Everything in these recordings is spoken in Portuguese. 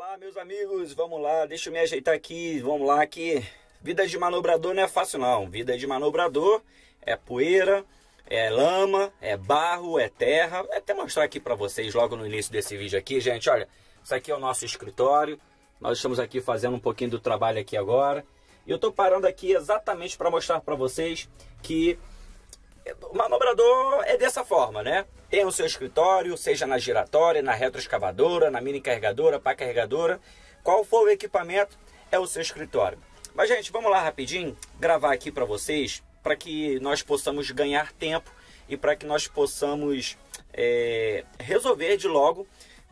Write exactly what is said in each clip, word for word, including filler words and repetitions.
Olá, meus amigos, vamos lá, deixa eu me ajeitar aqui, vamos lá que vida de manobrador não é fácil não. Vida de manobrador é poeira, é lama, é barro, é terra. Vou até mostrar aqui para vocês logo no início desse vídeo aqui, gente. Olha, isso aqui é o nosso escritório. Nós estamos aqui fazendo um pouquinho do trabalho aqui agora. E eu estou parando aqui exatamente para mostrar para vocês que o manobrador é dessa forma, né? Tem o seu escritório, seja na giratória, na retroescavadora, na mini carregadora, pá carregadora. Qual for o equipamento, é o seu escritório. Mas, gente, vamos lá rapidinho gravar aqui para vocês, para que nós possamos ganhar tempo e para que nós possamos é, resolver de logo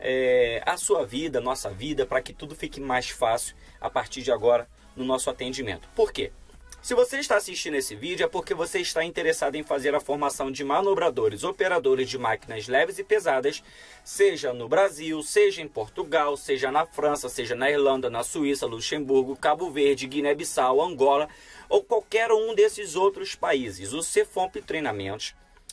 é, a sua vida, a nossa vida, para que tudo fique mais fácil a partir de agora no nosso atendimento. Por quê? Se você está assistindo esse vídeo é porque você está interessado em fazer a formação de manobradores, operadores de máquinas leves e pesadas, seja no Brasil, seja em Portugal, seja na França, seja na Irlanda, na Suíça, Luxemburgo, Cabo Verde, Guiné-Bissau, Angola ou qualquer um desses outros países. O Cefomp Treinamentos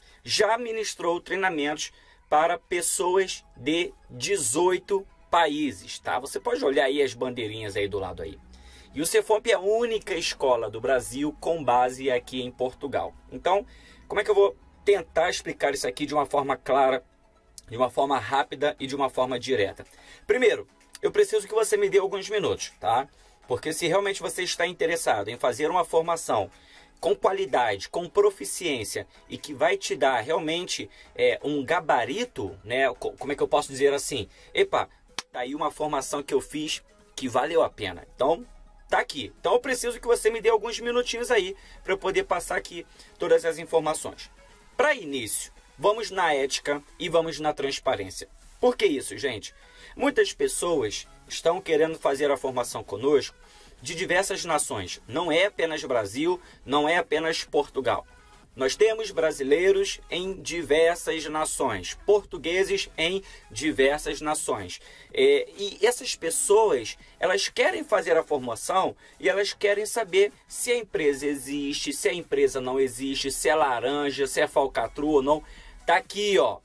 já ministrou treinamentos para pessoas de dezoito países, tá? Você pode olhar aí as bandeirinhas aí do lado aí. E o Cefomp é a única escola do Brasil com base aqui em Portugal. Então, como é que eu vou tentar explicar isso aqui de uma forma clara, de uma forma rápida e de uma forma direta? Primeiro, eu preciso que você me dê alguns minutos, tá? Porque se realmente você está interessado em fazer uma formação com qualidade, com proficiência e que vai te dar realmente é, um gabarito, né? Como é que eu posso dizer assim? Epa, tá aí uma formação que eu fiz que valeu a pena. Então, tá aqui. Então eu preciso que você me dê alguns minutinhos aí para eu poder passar aqui todas as informações. Para início, vamos na ética e vamos na transparência. Por que isso, gente? Muitas pessoas estão querendo fazer a formação conosco de diversas nações. Não é apenas Brasil, não é apenas Portugal. Nós temos brasileiros em diversas nações, portugueses em diversas nações. É, e essas pessoas, elas querem fazer a formação e elas querem saber se a empresa existe, se a empresa não existe, se é laranja, se é falcatrua ou não. Tá aqui, ó,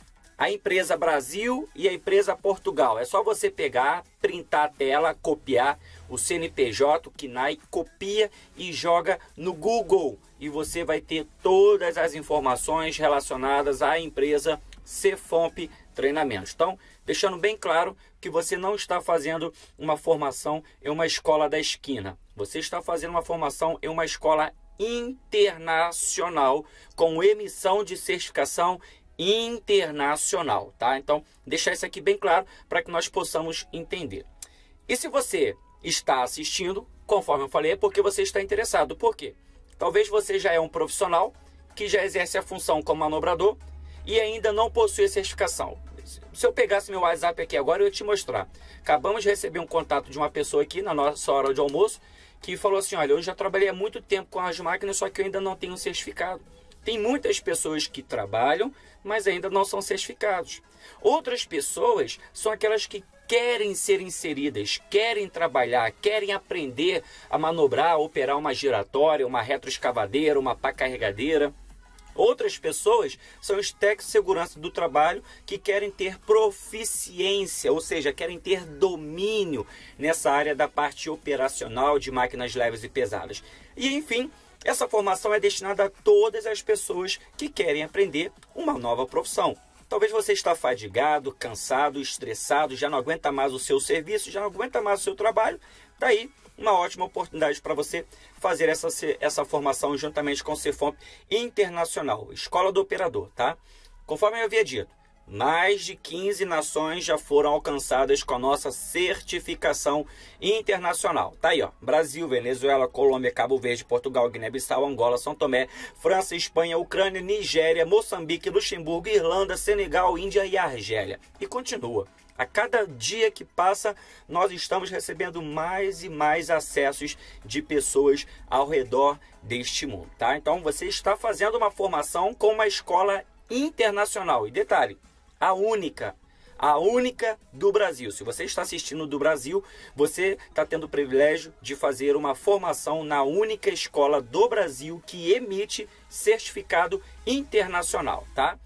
a empresa Brasil e a empresa Portugal. É só você pegar, printar a tela, copiar o C N P J, o C N A E, copia e joga no Google. E você vai ter todas as informações relacionadas à empresa Cefomp Treinamentos. Então, deixando bem claro que você não está fazendo uma formação em uma escola da esquina. Você está fazendo uma formação em uma escola internacional com emissão de certificação internacional, tá? Então, deixar isso aqui bem claro para que nós possamos entender. E se você está assistindo, conforme eu falei, é porque você está interessado. Por quê? Talvez você já é um profissional que já exerce a função como manobrador e ainda não possui certificação. Se eu pegasse meu WhatsApp aqui agora, eu ia te mostrar. Acabamos de receber um contato de uma pessoa aqui na nossa hora de almoço que falou assim, olha, eu já trabalhei há muito tempo com as máquinas, só que eu ainda não tenho certificado. Tem muitas pessoas que trabalham, mas ainda não são certificados. Outras pessoas são aquelas que querem ser inseridas, querem trabalhar, querem aprender a manobrar, a operar uma giratória, uma retroescavadeira, uma pá carregadeira. Outras pessoas são os técnicos de segurança do trabalho que querem ter proficiência, ou seja, querem ter domínio nessa área da parte operacional de máquinas leves e pesadas. E, enfim, essa formação é destinada a todas as pessoas que querem aprender uma nova profissão. Talvez você está fadigado, cansado, estressado, já não aguenta mais o seu serviço, já não aguenta mais o seu trabalho. Daí, uma ótima oportunidade para você fazer essa, essa formação juntamente com o Cefomp Internacional, Escola do Operador, tá? Conforme eu havia dito, mais de quinze nações já foram alcançadas com a nossa certificação internacional. Tá aí, ó. Brasil, Venezuela, Colômbia, Cabo Verde, Portugal, Guiné-Bissau, Angola, São Tomé, França, Espanha, Ucrânia, Nigéria, Moçambique, Luxemburgo, Irlanda, Senegal, Índia e Argélia. E continua. A cada dia que passa, nós estamos recebendo mais e mais acessos de pessoas ao redor deste mundo, tá? Então, você está fazendo uma formação com uma escola internacional. E detalhe, a única, a única do Brasil. Se você está assistindo do Brasil, você está tendo o privilégio de fazer uma formação na única escola do Brasil que emite certificado internacional, tá?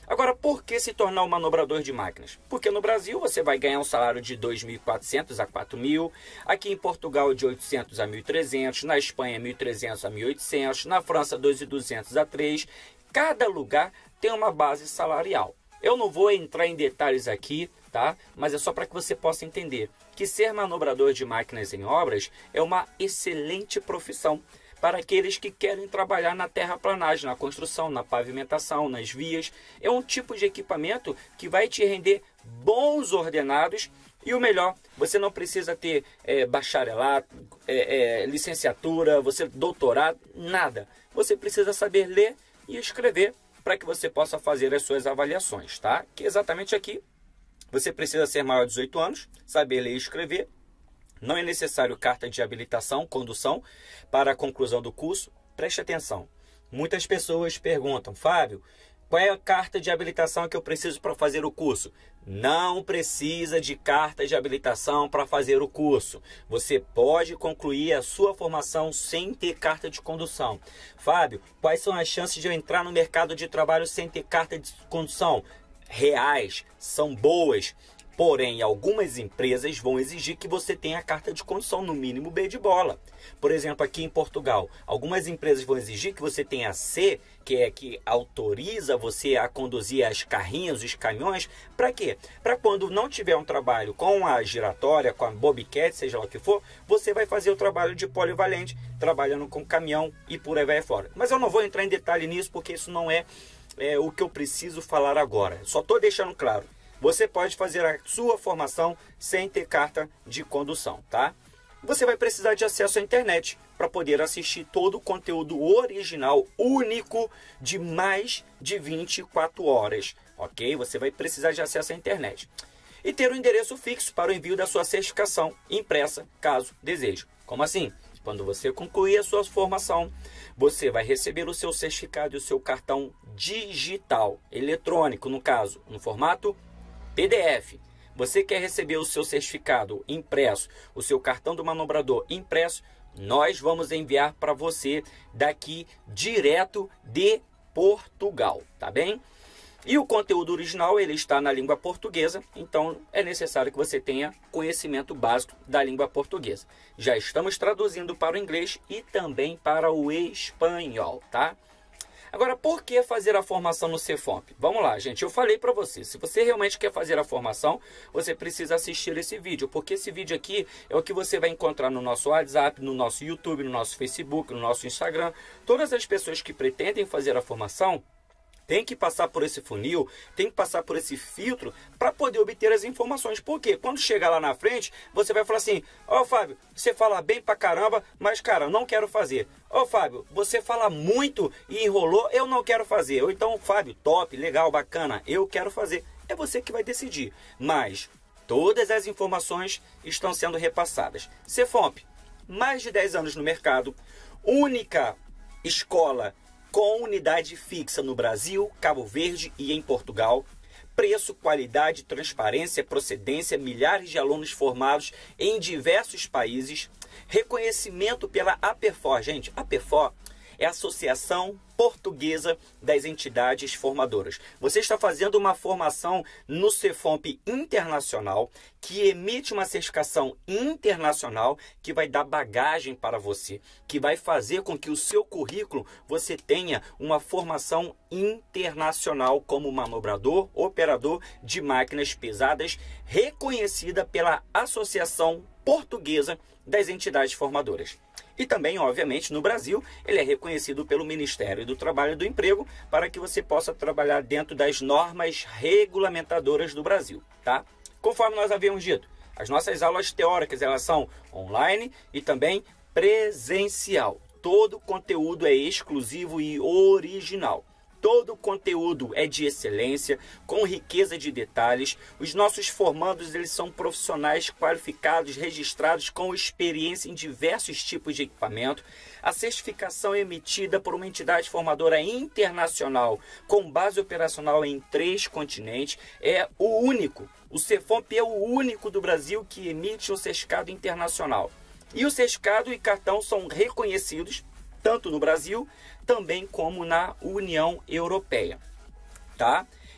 Agora, por que se tornar um manobrador de máquinas? Porque no Brasil você vai ganhar um salário de dois mil e quatrocentos a quatro mil, aqui em Portugal de oitocentos a mil e trezentos, na Espanha mil e trezentos a mil e oitocentos, na França dois mil e duzentos a três. Cada lugar tem uma base salarial. Eu não vou entrar em detalhes aqui, tá? Mas é só para que você possa entender que ser manobrador de máquinas em obras é uma excelente profissão para aqueles que querem trabalhar na terraplanagem, na construção, na pavimentação, nas vias. É um tipo de equipamento que vai te render bons ordenados e o melhor, você não precisa ter é, bacharelado, é, é, licenciatura, você doutorado, nada. Você precisa saber ler e escrever para que você possa fazer as suas avaliações, tá? Que exatamente aqui você precisa ser maior de dezoito anos, saber ler e escrever. Não é necessário carta de habilitação, condução, para a conclusão do curso. Preste atenção. Muitas pessoas perguntam, Fábio, qual é a carta de habilitação que eu preciso para fazer o curso? Não precisa de carta de habilitação para fazer o curso. Você pode concluir a sua formação sem ter carta de condução. Fábio, quais são as chances de eu entrar no mercado de trabalho sem ter carta de condução? Reais, são boas. Porém, algumas empresas vão exigir que você tenha a carta de condução, no mínimo B de bola. Por exemplo, aqui em Portugal, algumas empresas vão exigir que você tenha a C, que é que autoriza você a conduzir as carrinhas, os caminhões. Para quê? Para quando não tiver um trabalho com a giratória, com a bobcat, seja lá o que for, você vai fazer o trabalho de polivalente, trabalhando com caminhão e por aí vai fora. Mas eu não vou entrar em detalhe nisso, porque isso não é, é o que eu preciso falar agora. Só estou deixando claro. Você pode fazer a sua formação sem ter carta de condução, tá? Você vai precisar de acesso à internet para poder assistir todo o conteúdo original, único, de mais de vinte e quatro horas, ok? Você vai precisar de acesso à internet. E ter um endereço fixo para o envio da sua certificação impressa, caso deseje. Como assim? Quando você concluir a sua formação, você vai receber o seu certificado e o seu cartão digital, eletrônico, no caso, no formato P D F. Você quer receber o seu certificado impresso, o seu cartão do manobrador impresso, nós vamos enviar para você daqui direto de Portugal, tá bem? E o conteúdo original ele está na língua portuguesa, então é necessário que você tenha conhecimento básico da língua portuguesa. Já estamos traduzindo para o inglês e também para o espanhol, tá? Agora, por que fazer a formação no Cefomp? Vamos lá, gente. Eu falei para você, se você realmente quer fazer a formação, você precisa assistir esse vídeo, porque esse vídeo aqui é o que você vai encontrar no nosso WhatsApp, no nosso YouTube, no nosso Facebook, no nosso Instagram. Todas as pessoas que pretendem fazer a formação tem que passar por esse funil, tem que passar por esse filtro para poder obter as informações. Por quê? Quando chegar lá na frente, você vai falar assim, ó, Fábio, você fala bem pra caramba, mas cara, eu não quero fazer. Ó, Fábio, você fala muito e enrolou, eu não quero fazer. Ou então, Fábio, top, legal, bacana, eu quero fazer. É você que vai decidir. Mas todas as informações estão sendo repassadas. Cefomp, mais de dez anos no mercado, única escola com unidade fixa no Brasil, Cabo Verde e em Portugal. Preço, qualidade, transparência, procedência, milhares de alunos formados em diversos países. Reconhecimento pela Aperfor. Gente, Aperfor é a Associação Portuguesa das Entidades Formadoras. Você está fazendo uma formação no Cefomp Internacional, que emite uma certificação internacional que vai dar bagagem para você, que vai fazer com que o seu currículo você tenha uma formação internacional como manobrador, operador de máquinas pesadas, reconhecida pela Associação Portuguesa das Entidades Formadoras. E também, obviamente, no Brasil, ele é reconhecido pelo Ministério do Trabalho e do Emprego para que você possa trabalhar dentro das normas regulamentadoras do Brasil, tá? Conforme nós havíamos dito, as nossas aulas teóricas elas são online e também presencial. Todo o conteúdo é exclusivo e original. Todo o conteúdo é de excelência, com riqueza de detalhes. Os nossos formandos eles são profissionais qualificados, registrados com experiência em diversos tipos de equipamento. A certificação é emitida por uma entidade formadora internacional com base operacional em três continentes. É o único, o Cefomp é o único do Brasil que emite um certificado internacional. E o certificado e cartão são reconhecidos tanto no Brasil, também como na União Europeia, tá?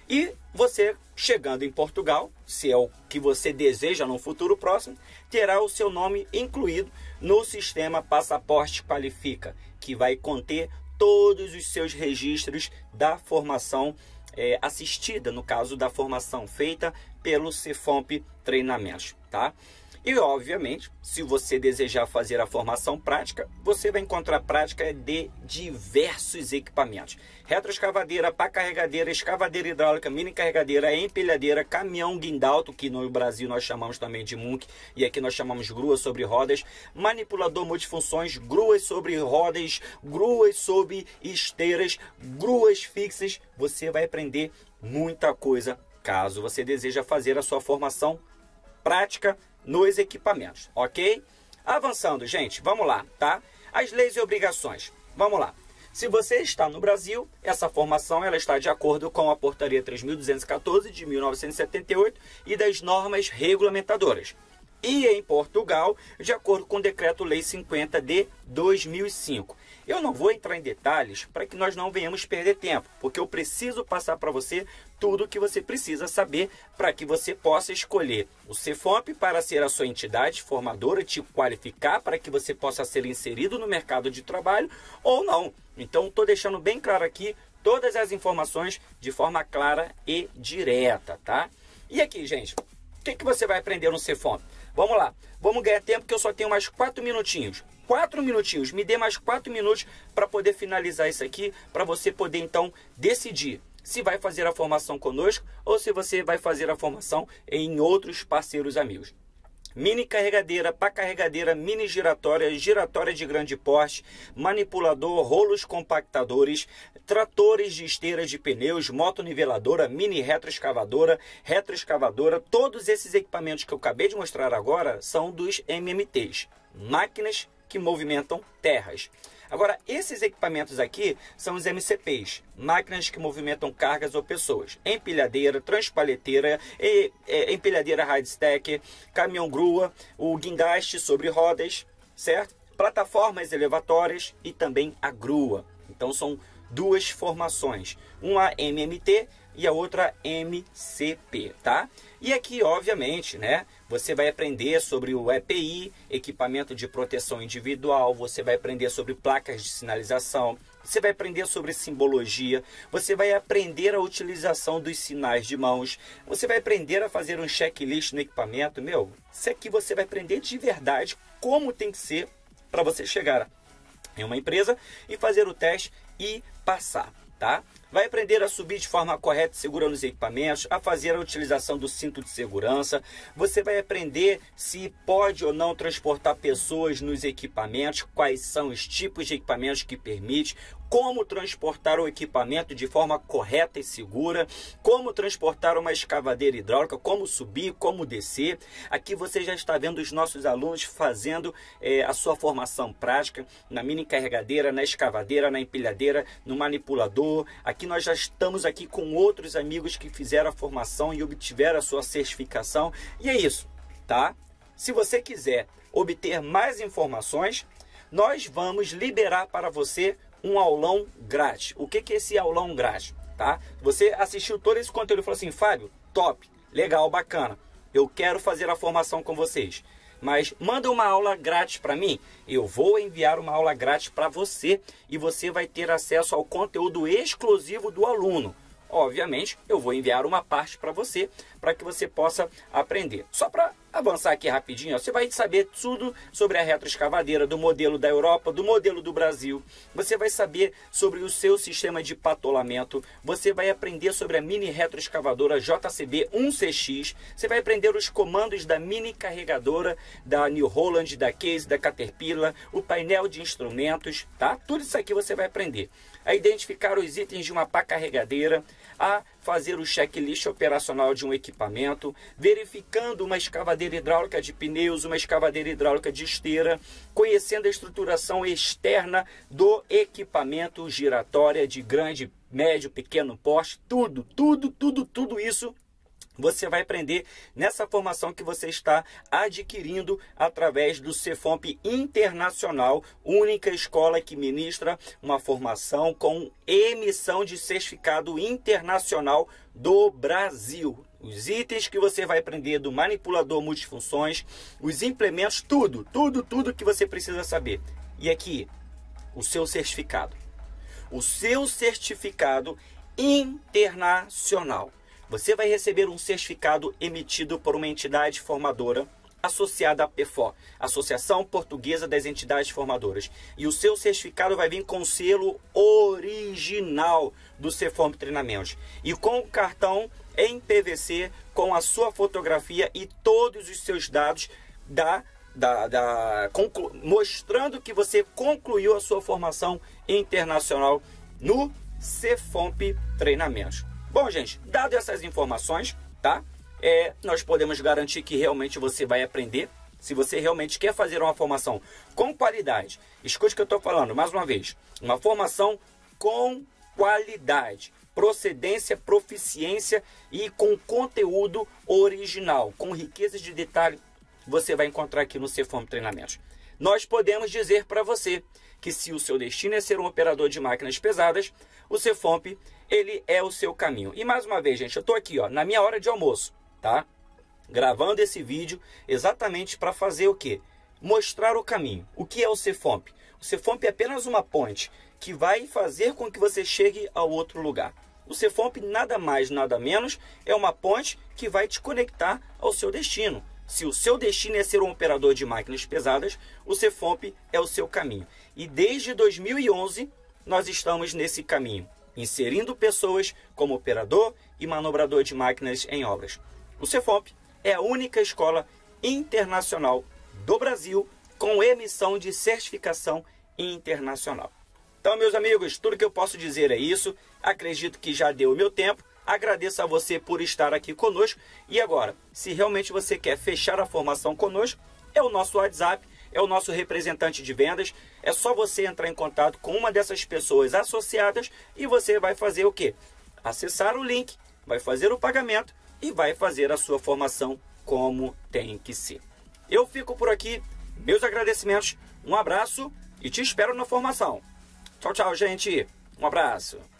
E você, chegando em Portugal, se é o que você deseja no futuro próximo, terá o seu nome incluído no sistema Passaporte Qualifica, que vai conter todos os seus registros da formação é, assistida, no caso da formação feita pelo Cefomp Treinamentos, tá? E, obviamente, se você desejar fazer a formação prática, você vai encontrar prática de diversos equipamentos. Retroescavadeira, pá carregadeira, escavadeira hidráulica, mini carregadeira, empilhadeira, caminhão guindalto, que no Brasil nós chamamos também de munk, e aqui nós chamamos grua sobre rodas, manipulador multifunções, gruas sobre rodas, gruas sobre esteiras, gruas fixas. Você vai aprender muita coisa caso você deseja fazer a sua formação prática nos equipamentos, ok? Avançando, gente, vamos lá, tá? As leis e obrigações, vamos lá. Se você está no Brasil, essa formação ela está de acordo com a Portaria três mil duzentos e quatorze de mil novecentos e setenta e oito e das normas regulamentadoras. E em Portugal, de acordo com o Decreto-Lei cinquenta de dois mil e cinco. Eu não vou entrar em detalhes para que nós não venhamos perder tempo, porque eu preciso passar para você tudo o que você precisa saber para que você possa escolher o Cefomp para ser a sua entidade formadora, te qualificar para que você possa ser inserido no mercado de trabalho ou não. Então, estou deixando bem claro aqui todas as informações de forma clara e direta, tá? E aqui, gente, o que, que você vai aprender no Cefomp? Vamos lá, vamos ganhar tempo que eu só tenho mais quatro minutinhos. Quatro minutinhos, me dê mais quatro minutos para poder finalizar isso aqui, para você poder então decidir se vai fazer a formação conosco ou se você vai fazer a formação em outros parceiros amigos. Mini carregadeira, pá carregadeira, mini giratória, giratória de grande porte, manipulador, rolos compactadores, tratores de esteiras de pneus, motoniveladora, mini retroescavadora, retroescavadora. Todos esses equipamentos que eu acabei de mostrar agora são dos M M Ts, máquinas que movimentam terras. Agora, esses equipamentos aqui são os M C Ps, máquinas que movimentam cargas ou pessoas. Empilhadeira, transpaleteira, e, e, empilhadeira hard stack, caminhão grua, o guindaste sobre rodas, certo? Plataformas elevatórias e também a grua. Então são duas formações, uma M M T e a outra M C P, tá? E aqui, obviamente, né, você vai aprender sobre o E P I, equipamento de proteção individual, você vai aprender sobre placas de sinalização, você vai aprender sobre simbologia, você vai aprender a utilização dos sinais de mãos, você vai aprender a fazer um checklist no equipamento. Meu, isso aqui você vai aprender de verdade como tem que ser para você chegar em uma empresa e fazer o teste e passar, tá? Vai aprender a subir de forma correta e segura nos equipamentos, a fazer a utilização do cinto de segurança. Você vai aprender se pode ou não transportar pessoas nos equipamentos, quais são os tipos de equipamentos que permite, como transportar o equipamento de forma correta e segura, como transportar uma escavadeira hidráulica, como subir, como descer. Aqui você já está vendo os nossos alunos fazendo é, a sua formação prática na mini carregadeira, na escavadeira, na empilhadeira, no manipulador. Aqui nós já estamos aqui com outros amigos que fizeram a formação e obtiveram a sua certificação. E é isso, tá? Se você quiser obter mais informações, nós vamos liberar para você um aulão grátis. O que que é esse aulão grátis, tá? Você assistiu todo esse conteúdo e falou assim: Fábio, top, legal, bacana, eu quero fazer a formação com vocês, mas manda uma aula grátis para mim. Eu vou enviar uma aula grátis para você e você vai ter acesso ao conteúdo exclusivo do aluno. Obviamente, eu vou enviar uma parte para você, para que você possa aprender. Só para avançar aqui rapidinho, ó, você vai saber tudo sobre a retroescavadeira, do modelo da Europa, do modelo do Brasil. Você vai saber sobre o seu sistema de patolamento. Você vai aprender sobre a mini retroescavadora J C B um C X. Você vai aprender os comandos da mini carregadora, da New Holland, da Case, da Caterpillar, o painel de instrumentos, tá? Tudo isso aqui você vai aprender. A identificar os itens de uma pá carregadeira, a fazer o checklist operacional de um equipamento, verificando uma escavadeira hidráulica de pneus, uma escavadeira hidráulica de esteira, conhecendo a estruturação externa do equipamento giratória de grande, médio, pequeno porte, tudo, tudo, tudo, tudo isso você vai aprender nessa formação que você está adquirindo através do Cefomp Internacional, única escola que ministra uma formação com emissão de certificado internacional do Brasil. Os itens que você vai aprender do manipulador multifunções, os implementos, tudo, tudo, tudo que você precisa saber. E aqui, o seu certificado. O seu certificado internacional. Você vai receber um certificado emitido por uma entidade formadora associada à P F O, Associação Portuguesa das Entidades Formadoras. E o seu certificado vai vir com o selo original do Cefomp Treinamentos. E com o cartão em P V C, com a sua fotografia e todos os seus dados, da, da, da, conclu, mostrando que você concluiu a sua formação internacional no Cefomp Treinamentos. Bom, gente, dado essas informações, tá? É, nós podemos garantir que realmente você vai aprender. Se você realmente quer fazer uma formação com qualidade, escute o que eu estou falando, mais uma vez. Uma formação com qualidade, procedência, proficiência e com conteúdo original, com riqueza de detalhe, você vai encontrar aqui no Cefomp Treinamentos. Nós podemos dizer para você que se o seu destino é ser um operador de máquinas pesadas, o Cefomp, ele é o seu caminho. E mais uma vez, gente, eu estou aqui, ó, na minha hora de almoço, tá? Gravando esse vídeo exatamente para fazer o quê? Mostrar o caminho. O que é o Cefomp? O Cefomp é apenas uma ponte que vai fazer com que você chegue ao outro lugar. O Cefomp nada mais, nada menos, é uma ponte que vai te conectar ao seu destino. Se o seu destino é ser um operador de máquinas pesadas, o Cefomp é o seu caminho. E desde dois mil e onze, nós estamos nesse caminho, inserindo pessoas como operador e manobrador de máquinas em obras. O Cefomp é a única escola internacional do Brasil com emissão de certificação internacional. Então, meus amigos, tudo que eu posso dizer é isso. Acredito que já deu o meu tempo. Agradeço a você por estar aqui conosco. E agora, se realmente você quer fechar a formação conosco, é o nosso WhatsApp, é o nosso representante de vendas. É só você entrar em contato com uma dessas pessoas associadas e você vai fazer o quê? Acessar o link, vai fazer o pagamento e vai fazer a sua formação como tem que ser. Eu fico por aqui. Meus agradecimentos, um abraço e te espero na formação. Tchau, tchau, gente. Um abraço.